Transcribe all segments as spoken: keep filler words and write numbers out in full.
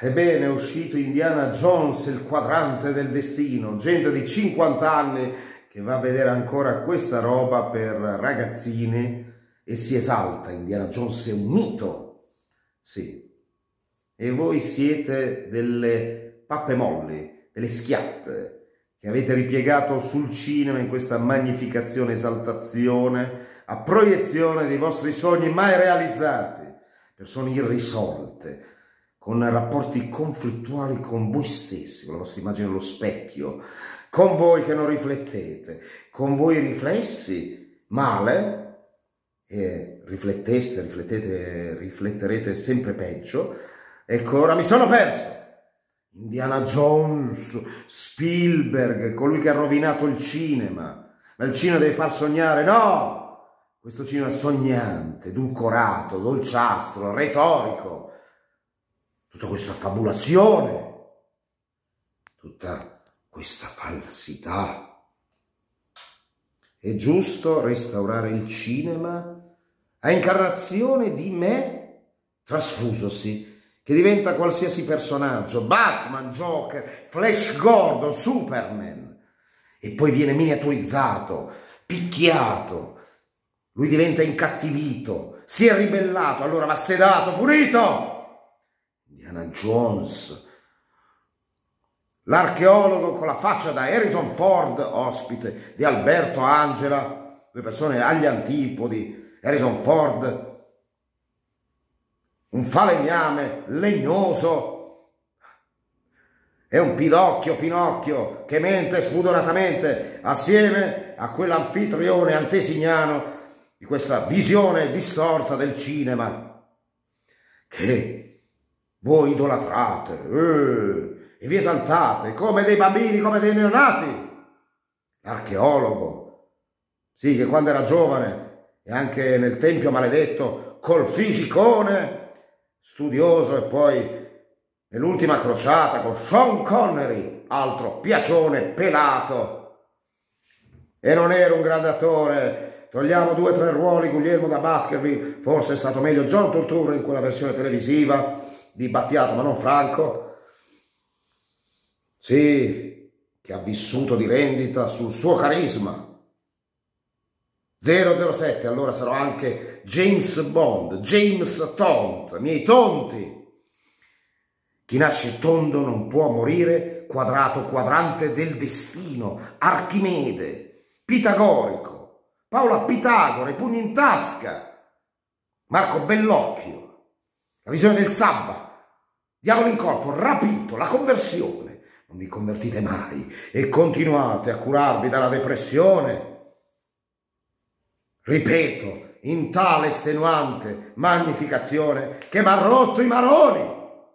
Ebbene, è uscito Indiana Jones, il quadrante del destino. Gente di cinquanta anni che va a vedere ancora questa roba per ragazzini e si esalta. Indiana Jones è un mito. Sì. E voi siete delle pappe molli, delle schiappe, che avete ripiegato sul cinema in questa magnificazione, esaltazione, a proiezione dei vostri sogni mai realizzati, persone irrisolte, con rapporti conflittuali con voi stessi, con la vostra immagine allo specchio, con voi che non riflettete, con voi riflessi male, e rifletteste, riflettete, rifletterete sempre peggio. Ecco, ora mi sono perso. Indiana Jones, Spielberg, colui che ha rovinato il cinema. Ma il cinema deve far sognare, no! Questo cinema è sognante, edulcorato, dolciastro, retorico. Tutta questa fabulazione, tutta questa falsità. È giusto restaurare il cinema a incarnazione di me trasfusosi, che diventa qualsiasi personaggio, Batman, Joker, Flash Gordon, Superman, e poi viene miniaturizzato, picchiato, lui diventa incattivito, si è ribellato, allora va sedato, punito. Indiana Jones, l'archeologo con la faccia da Harrison Ford, ospite di Alberto Angela, due persone agli antipodi. Harrison Ford, un falegname legnoso, e un pidocchio Pinocchio che mente spudoratamente assieme a quell'anfitrione antesignano di questa visione distorta del cinema che voi idolatrate eh, e vi esaltate come dei bambini, come dei neonati. L'archeologo, sì, che quando era giovane e anche nel Tempio Maledetto, col fisicone studioso, e poi nell'Ultima Crociata con Sean Connery, altro piacione pelato. E non era un grande attore, togliamo due o tre ruoli, Guglielmo da Baskerville, forse è stato meglio John Turturro in quella versione televisiva di Battiato ma non Franco, sì, che ha vissuto di rendita sul suo carisma. zero zero sette, allora sarò anche James Bond, James Tont, miei tonti. Chi nasce tondo non può morire, quadrato, quadrante del destino, Archimede, Pitagorico, Paola Pitagora, i pugni in tasca, Marco Bellocchio, la visione del sabba, diavolo in corpo, rapito, la conversione. Non vi convertite mai e continuate a curarvi dalla depressione. Ripeto, in tale estenuante magnificazione che m'ha rotto i maroni.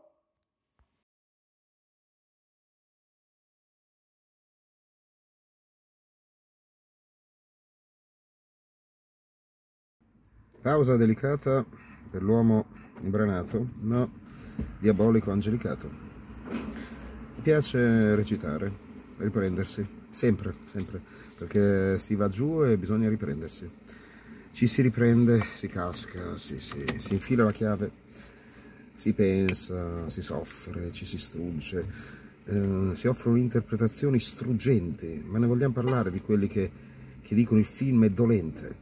Pausa delicata per l'uomo imbranato, no, diabolico angelicato. Mi piace recitare, riprendersi, sempre, sempre, perché si va giù e bisogna riprendersi. Ci si riprende, si casca, si, si, si infila la chiave, si pensa, si soffre, ci si strugge, eh, si offrono interpretazioni struggenti, ma ne vogliamo parlare di quelli che, che dicono il film è dolente.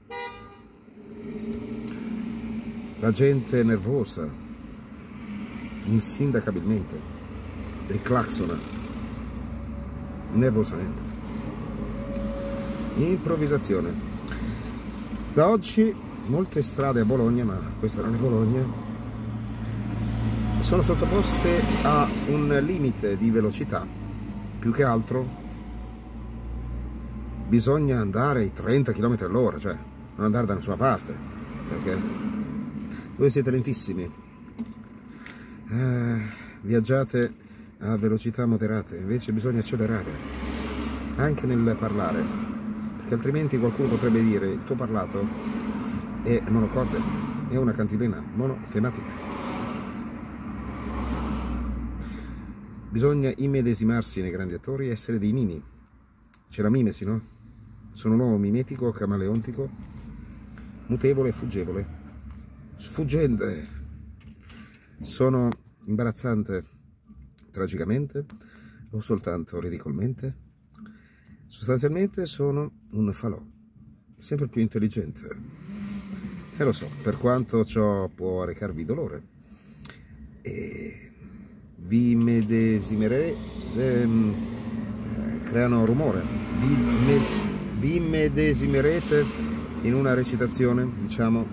La gente è nervosa, insindacabilmente, e claxona, nervosamente. Improvvisazione. Da oggi molte strade a Bologna, ma questa non è Bologna, sono sottoposte a un limite di velocità. Più che altro bisogna andare ai trenta chilometri all'ora, cioè non andare da nessuna parte, perché voi siete lentissimi, eh, viaggiate a velocità moderate, invece bisogna accelerare, anche nel parlare, perché altrimenti qualcuno potrebbe dire il tuo parlato è monocorde, è una cantilena monotematica. Bisogna immedesimarsi nei grandi attori e essere dei mimi. C'è la mimesi, no? Sono un uomo mimetico, camaleontico, mutevole e fuggevole. Sfuggente. Sono imbarazzante tragicamente o soltanto ridicolmente? Sostanzialmente sono un falò, sempre più intelligente. E lo so, per quanto ciò può recarvi dolore. E vi medesimerete, ehm, creano rumore, vi, me, vi medesimerete in una recitazione, diciamo,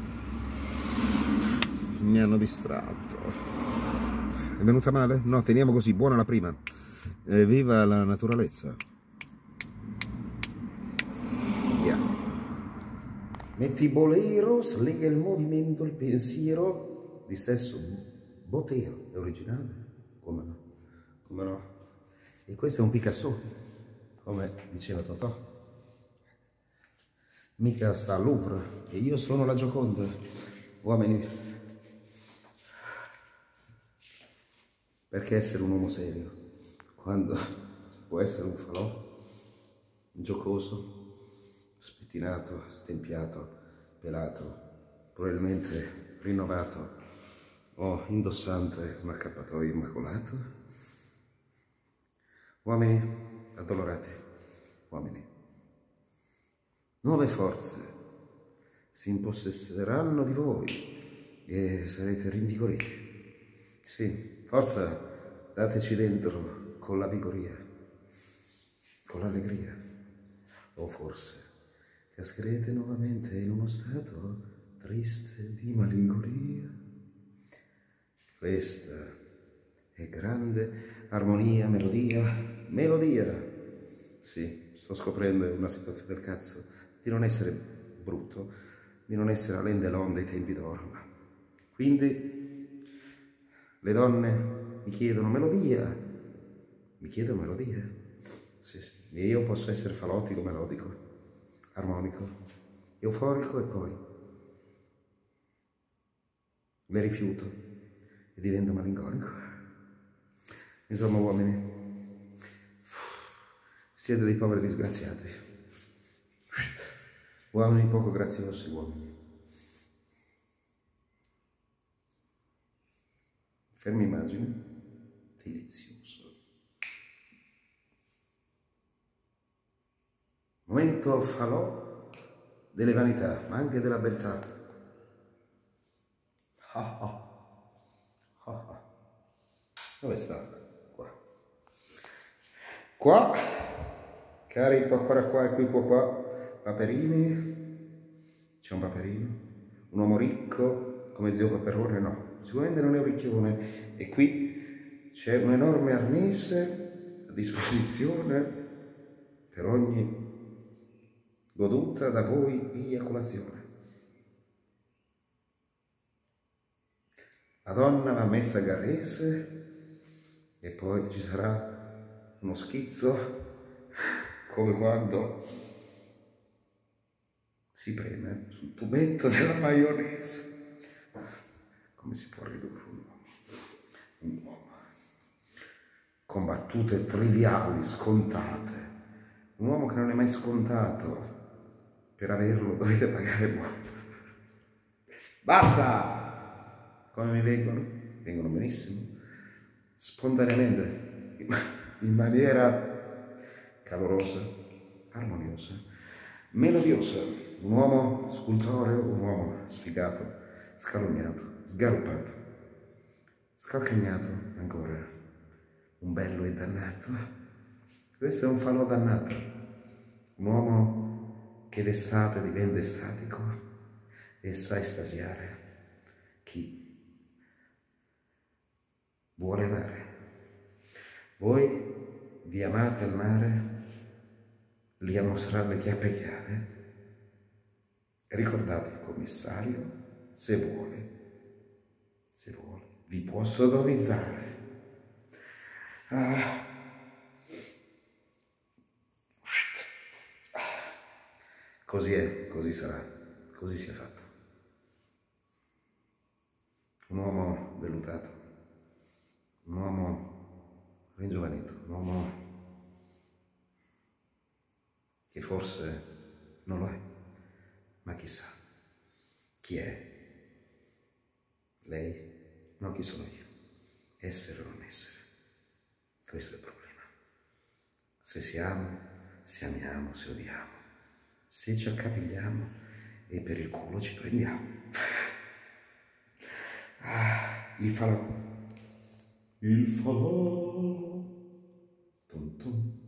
mi hanno distratto. È venuta male? No, teniamo così, buona la prima. Eh, viva la naturalezza. Via. Metti boleros, lega il movimento, il pensiero, di stesso Botero, è originale? Come no? Come no? E questo è un Picasso, come diceva Totò. Mica sta al Louvre, e io sono la Gioconda. Uomini, perché essere un uomo serio quando si può essere un falò giocoso, spettinato, stempiato, pelato, probabilmente rinnovato o indossante un accappatoio immacolato? Uomini addolorati, uomini, nuove forze si impossesseranno di voi e sarete rinvigoriti. Sì, forza, dateci dentro con la vigoria, con l'allegria. O forse cascherete nuovamente in uno stato triste di malinconia. Questa è grande armonia, melodia, melodia. Sì, sto scoprendo in una situazione del cazzo di non essere brutto, di non essere Alain Delon dei tempi d'oro. Quindi le donne mi chiedono melodia, mi chiedono melodia. Sì, sì. E io posso essere falotico, melodico, armonico, euforico e poi le rifiuto e divento malinconico. Insomma, uomini, siete dei poveri disgraziati, uomini poco graziosi, uomini. Fermi immagini, delizioso. Momento falò delle vanità, ma anche della beltà. Ah ah. Ah ah. Dove sta? Qua. Qua, cari qua qua qua e qui qua qua, paperini, c'è un paperino, un uomo ricco come zio Paperone, no. Sicuramente non è un ricchione, e qui c'è un enorme arnese a disposizione per ogni goduta da voi eiaculazione. La donna va messa a garrese e poi ci sarà uno schizzo come quando si preme sul tubetto della maionese. Come si può ridurre un uomo? Un uomo. Con battute triviali, scontate. Un uomo che non è mai scontato. Per averlo dovete pagare molto. Basta! Come mi vengono? Vengono benissimo. Spontaneamente. In maniera calorosa, armoniosa, melodiosa. Un uomo scultoreo, un uomo sfigato, scalognato, sgaruppato, scalcagnato ancora, un bello e dannato. Questo è un falò dannato, un uomo che d'estate diventa estatico e sa estasiare chi vuole amare. Voi vi amate al mare, lì a mostrarle chiappe chiare. Ricordate il commissario, se vuole, se vuole, vi può sodomizzare. Ah. Così è, così sarà, così si è fatto. Un uomo vellutato, un uomo ringiovanito, un uomo che forse non lo è. Ma chissà, chi è? Lei? No, chi sono io? essere o non essere. Questo è il problema. Se siamo, se amiamo, se odiamo, se ci accapigliamo e per il culo ci prendiamo. Ah, il falò. Il falò. Tum tum.